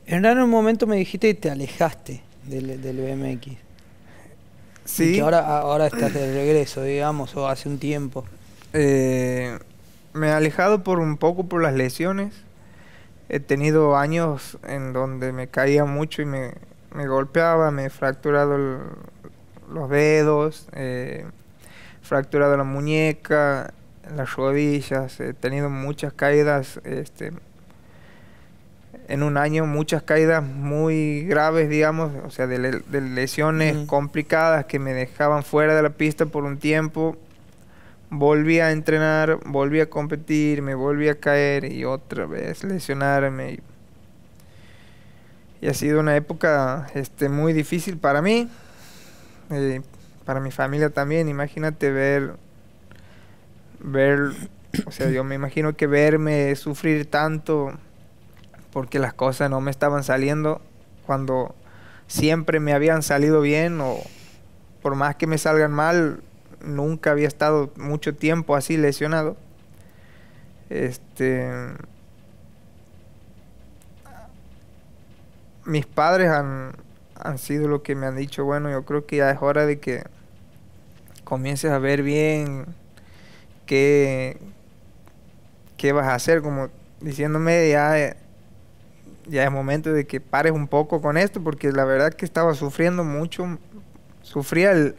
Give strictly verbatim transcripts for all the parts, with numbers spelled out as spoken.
En un momento me dijiste que te alejaste del, del B M X. Y que Sí, ahora, ahora estás de regreso, digamos, o hace un tiempo. eh, me he alejado por un poco por las lesiones. He tenido años en donde me caía mucho y me, me golpeaba, me he fracturado el- los dedos, eh, fracturado la muñeca, las rodillas. He tenido muchas caídas, este, en un año, muchas caídas muy graves, digamos, o sea, de, le- de lesiones Mm. complicadas que me dejaban fuera de la pista por un tiempo. Volví a entrenar, volví a competir, me volví a caer y otra vez lesionarme. Y, y ha sido una época, este, muy difícil para mí, eh, para mi familia también. Imagínate ver, ver, o sea, yo me imagino que verme sufrir tanto porque las cosas no me estaban saliendo cuando siempre me habían salido bien, o por más que me salgan mal, nunca había estado mucho tiempo así lesionado. Este, mis padres han, han sido lo que me han dicho, bueno, yo creo que ya es hora de que comiences a ver bien qué, qué vas a hacer, como diciéndome ya, eh, ya es momento de que pares un poco con esto, porque la verdad que estaba sufriendo mucho, sufría el,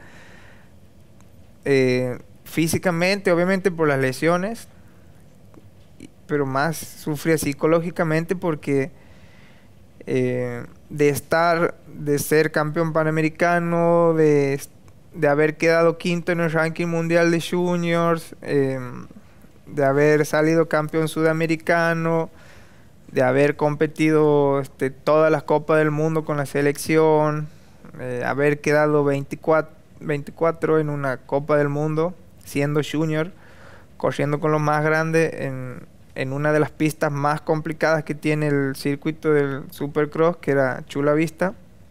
eh, físicamente, obviamente por las lesiones, y- pero más sufría psicológicamente porque eh, de estar, de ser campeón panamericano, de, es- de haber quedado quinto en el ranking mundial de juniors, em, de haber salido campeón sudamericano, de haber competido, este, todas las copas del mundo con la selección, eh, haber quedado veinticuatro, veinticuatro en una Copa del Mundo, siendo junior, corriendo con los más grandes en, en una de las pistas más complicadas que tiene el circuito del Supercross, que era Chula Vista.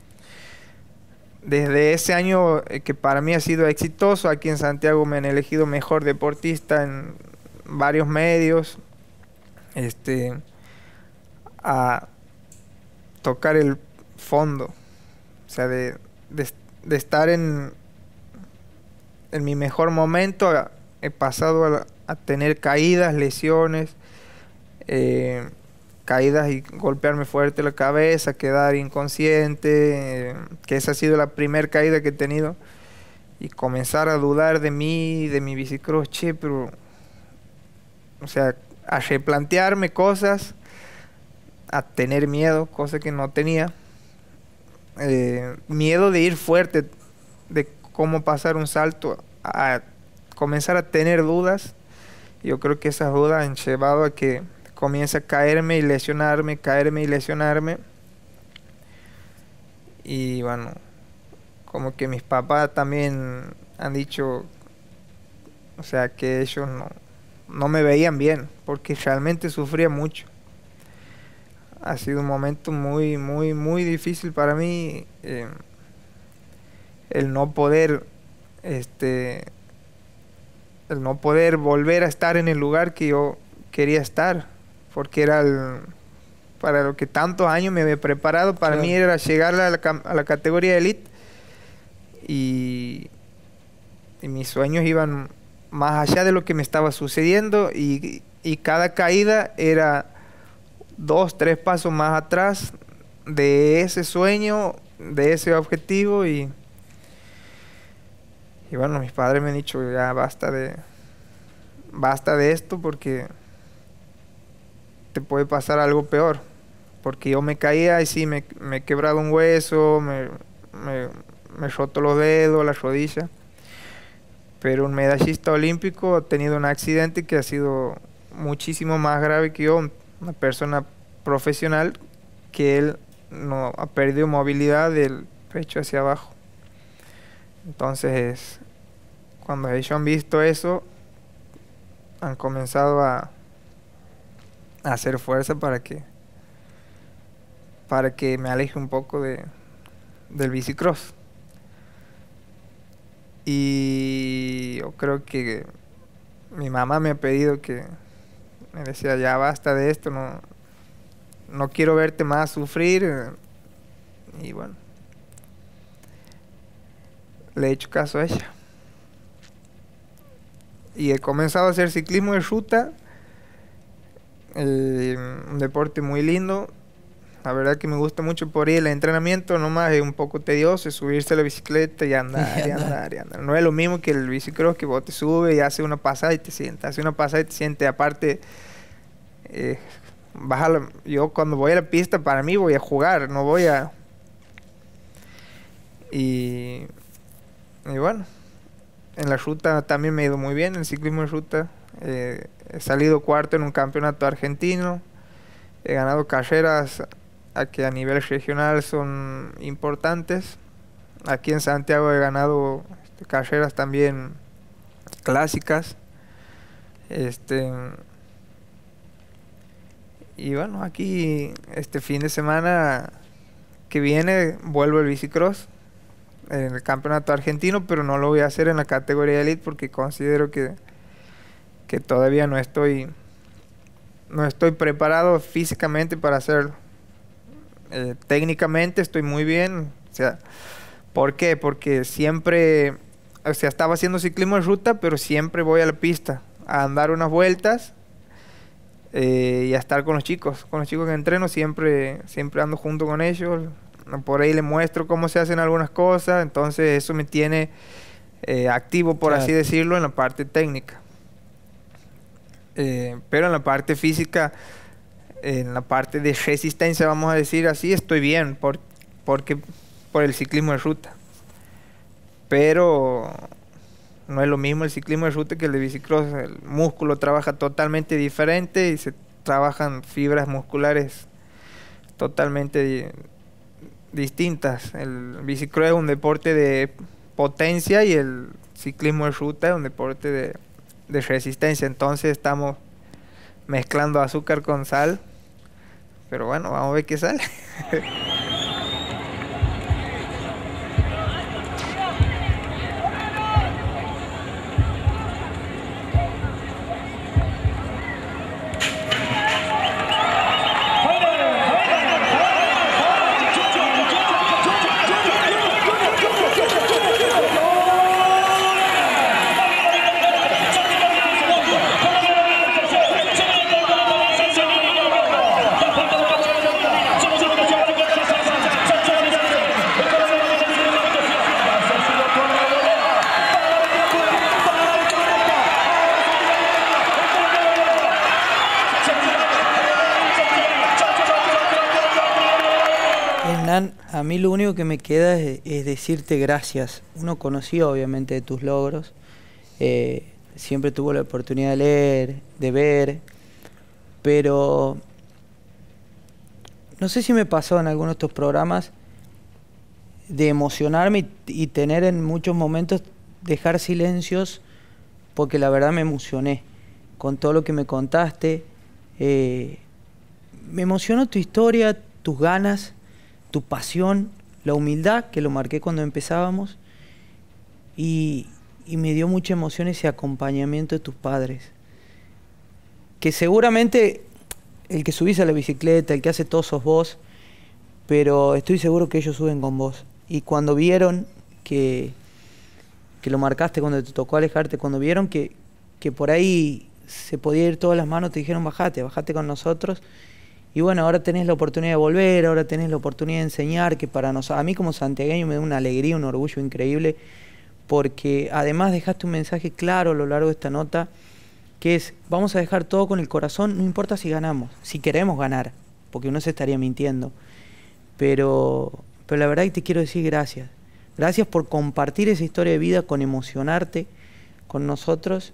Desde ese año, eh, que para mí ha sido exitoso, aquí en Santiago me han elegido mejor deportista en varios medios, este, a tocar el fondo, o sea, de, de, de estar en, en mi mejor momento, a- he pasado a, a tener caídas, lesiones, eh, caídas y golpearme fuerte la cabeza, quedar inconsciente, eh, que esa ha sido la primera caída que he tenido, y comenzar a dudar de mí, de mi bicicross, che, pero, o sea, a replantearme cosas, a tener miedo, cosa que no tenía, eh, miedo de ir fuerte, de cómo pasar un salto, a comenzar a tener dudas. Yo creo que esas dudas han llevado a que comience a caerme y lesionarme, caerme y lesionarme. Y bueno, como que mis papás también han dicho, o sea, que ellos no, no me veían bien, porque realmente sufría mucho. Ha sido un momento muy, muy, muy difícil para mí, eh, el no poder, este, el no poder volver a estar en el lugar que yo quería estar, porque era el, para lo que tantos años me había preparado. Para mí Claro. era llegar a la, cam- a la categoría elite, y, y mis sueños iban más allá de lo que me estaba sucediendo, y, y cada caída era dos, tres pasos más atrás de ese sueño, de ese objetivo. Y, y bueno, mis padres me han dicho, ya basta de, basta de esto porque te puede pasar algo peor. Porque yo me caía y sí, me, me he quebrado un hueso, me, me, me he roto los dedos, las rodillas. Pero un medallista olímpico ha tenido un accidente que ha sido muchísimo más grave que yo, una persona profesional, que él no ha perdido movilidad del pecho hacia abajo. Entonces, cuando ellos han visto eso, han comenzado a, a hacer fuerza para que, para que me aleje un poco de, del bicicross. Y yo creo que mi mamá me ha pedido que, me decía, ya basta de esto, no, no quiero verte más sufrir. Y bueno, le he hecho caso a ella. Y he comenzado a hacer ciclismo de ruta. Eh, un deporte muy lindo. La verdad que me gusta mucho por ahí el entrenamiento, nomás es un poco tedioso, es subirse a la bicicleta y andar, y andar, y andar. No es lo mismo que el bicicross, que vos te subes y haces una pasada y te sientas, haces una pasada y te sientes. Aparte, eh, vas a la- yo cuando voy a la pista, para mí voy a jugar, no voy a... Y, y bueno, en la ruta también me he ido muy bien, en el ciclismo de ruta. Eh, he salido cuarto en un campeonato argentino, he ganado carreras a que a nivel regional son importantes. Aquí en Santiago he ganado este, carreras también clásicas. Este, y bueno, aquí este fin de semana que viene vuelvo el bicicross en el campeonato argentino, pero no lo voy a hacer en la categoría elite porque considero que, que todavía no estoy no estoy preparado físicamente para hacerlo. Eh, técnicamente estoy muy bien, o sea, ¿por qué? Porque siempre, o sea, estaba haciendo ciclismo de ruta, pero siempre voy a la pista a andar unas vueltas eh, y a estar con los chicos, con los chicos que entreno, siempre, siempre ando junto con ellos, por ahí les muestro cómo se hacen algunas cosas, entonces eso me tiene eh, activo, por Claro. así decirlo, en la parte técnica. Eh, pero en la parte física, en la parte de resistencia, vamos a decir así, estoy bien, por, porque por el ciclismo de ruta. Pero no es lo mismo el ciclismo de ruta que el de bicicross. El músculo trabaja totalmente diferente y se trabajan fibras musculares totalmente di- distintas. El bicicross es un deporte de potencia y el ciclismo de ruta es un deporte de, de resistencia. Entonces estamos mezclando azúcar con sal. Pero bueno, vamos a ver qué sale. Hernán, a mí lo único que me queda es, es decirte gracias. Uno conocía obviamente de tus logros, eh, siempre tuvo la oportunidad de leer, de ver, pero no sé si me pasó en alguno de estos programas de emocionarme y, y tener en muchos momentos dejar silencios, porque la verdad me emocioné con todo lo que me contaste. eh, me emocionó tu historia, tus ganas, tu pasión, la humildad, que lo marqué cuando empezábamos, y, y me dio mucha emoción ese acompañamiento de tus padres, que seguramente el que subís a la bicicleta, el que hace todo sos vos, pero estoy seguro que ellos suben con vos. Y cuando vieron que, que lo marcaste, cuando te tocó alejarte, cuando vieron que, que por ahí se podía ir todas las manos, te dijeron bajate, bajate con nosotros. Y bueno, ahora tenés la oportunidad de volver, ahora tenés la oportunidad de enseñar, que para nosotros, a mí como santiagueño me da una alegría, un orgullo increíble, porque además dejaste un mensaje claro a lo largo de esta nota, que es, vamos a dejar todo con el corazón, no importa si ganamos, si queremos ganar, porque uno se estaría mintiendo. Pero, pero la verdad que te quiero decir gracias. Gracias por compartir esa historia de vida, con emocionarte con nosotros.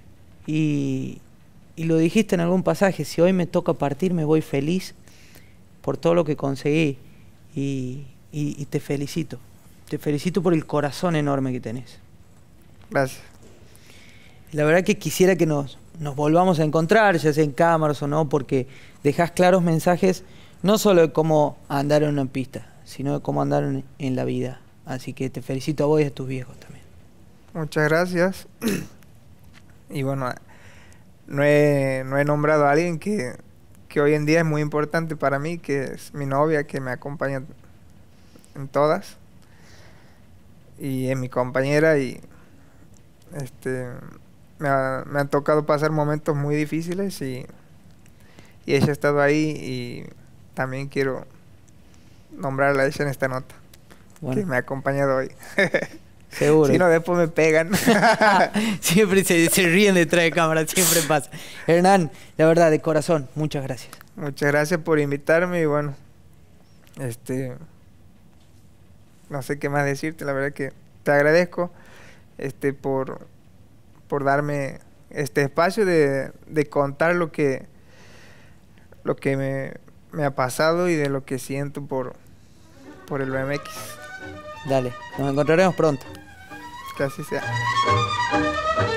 Y, y lo dijiste en algún pasaje, si hoy me toca partir, me voy feliz por todo lo que conseguí. Y, y, y te felicito. Te felicito por el corazón enorme que tenés. Gracias. La verdad que quisiera que nos, nos volvamos a encontrar, ya sea en cámaras o no, porque dejás claros mensajes, no solo de cómo andar en una pista, sino de cómo andar en, en la vida. Así que te felicito a vos y a tus viejos también. Muchas gracias. Y bueno, no he, no he nombrado a alguien que, que hoy en día es muy importante para mí, que es mi novia, que me acompaña en todas, y es mi compañera, y este me, ha, me han tocado pasar momentos muy difíciles, y, y ella ha estado ahí, y también quiero nombrarla a ella en esta nota, Bueno, que me ha acompañado hoy. seguro. Si no, después me pegan. Siempre se, se ríen detrás de cámara, siempre pasa. Hernán, la verdad, de corazón, muchas gracias. Muchas gracias por invitarme, y bueno, este, no sé qué más decirte, la verdad que te agradezco, este, por, por darme este espacio de, de contar lo que, lo que me, me ha pasado y de lo que siento por, por el B M X. Dale, nos encontraremos pronto. Que así sea.